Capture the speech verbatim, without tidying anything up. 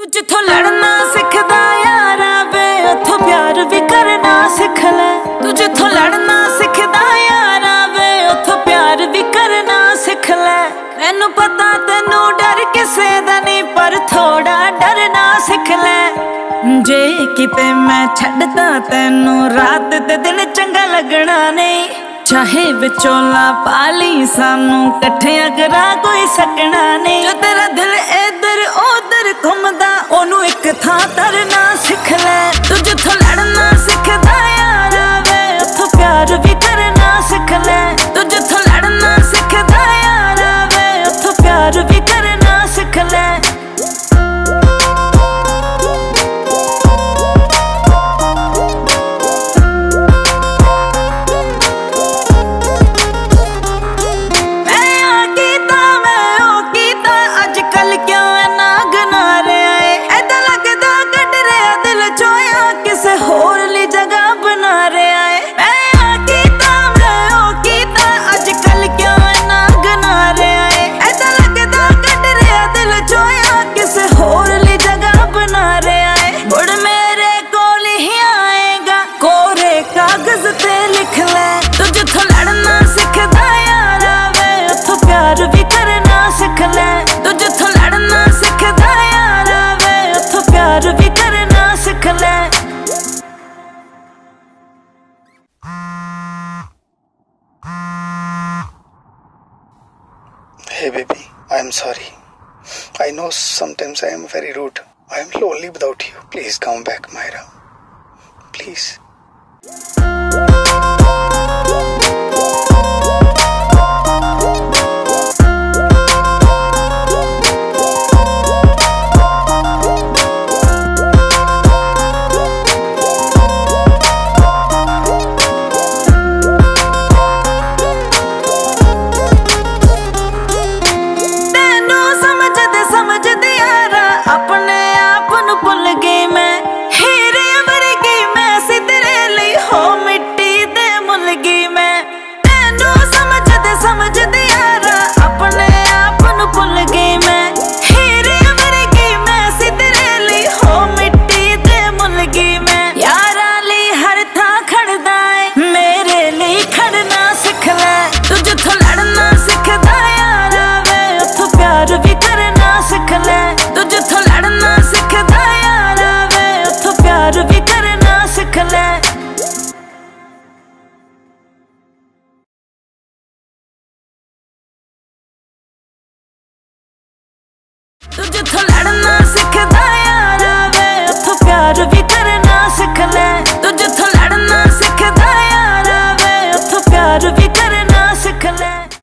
तू जिथों लड़ना सिखदा यारा वे उथों प्यार भी करना सिख ले। तू जिथों लड़ना सिखदा यारा वे उथों प्यार भी करना सिख ले। मैनू पता तेनू डर किसे दा नहीं पर थोड़ा डरना सिख ले। जे किते मैं छड्डदा तेनू रात ते दिन चंगा लगना नहीं। चाहे विचोला पाली सानू कट्ठियां करा कोई सकना नहीं। जो तेरा दिल इधर उधर घुमदा ओनू एक थां तरना सिख ले। तू जिथों लड़ना सिखदा यारा वे उथों प्यार भी करना सिख ले। तू जिथों लड़ना सिखदा यारा वे उथों प्यार भी करना सिख ले। Hey baby, I am sorry. I know sometimes I am very rude. I am lonely without you. Please come back, Mahira. Please. तू जिथों